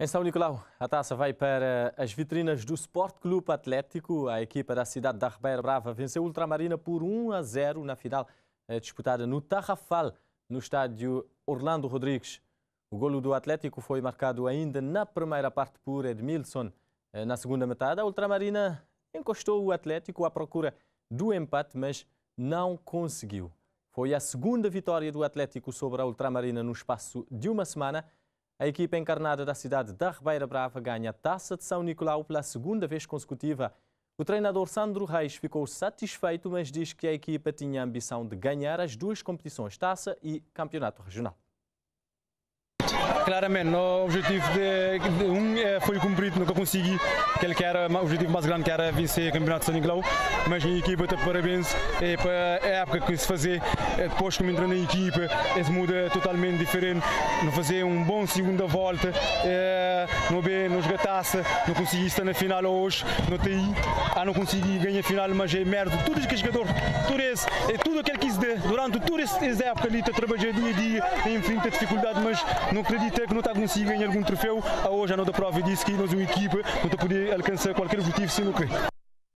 Em São Nicolau, a taça vai para as vitrinas do Sport Clube Atlético. A equipa da cidade da Ribeira Brava venceu a Ultramarina por 1-0 na final disputada no Tarrafal, no estádio Orlando Rodrigues. O golo do Atlético foi marcado ainda na primeira parte por Edmilson. Na segunda metade, a Ultramarina encostou o Atlético à procura do empate, mas não conseguiu. Foi a segunda vitória do Atlético sobre a Ultramarina no espaço de uma semana. A equipa encarnada da cidade da Ribeira Brava ganha a Taça de São Nicolau pela segunda vez consecutiva. O treinador Sandro Reis ficou satisfeito, mas diz que a equipa tinha a ambição de ganhar as duas competições, Taça e Campeonato Regional. Claramente, o objetivo foi cumprido, nunca consegui. Aquele que era o objetivo mais grande, que era vencer o Campeonato de São Nicolau, mas a equipa está de parabéns. Para a época que se fazer, depois que me entrei na equipa, se muda totalmente diferente. Não fazer um bom segunda volta, não jogar taça, não consegui estar na final hoje, não TI, não consegui ganhar a final, mas é merda. Tudo que jogador, tudo aquilo que se dê, durante toda essa época ali, está a trabalhar dia a dia, enfrenta dificuldade, mas não acredito que não está a conseguir ganhar algum troféu. Hoje a nota prova disse que nós, uma equipa, não está a poder alcançar qualquer objetivo sem não querer.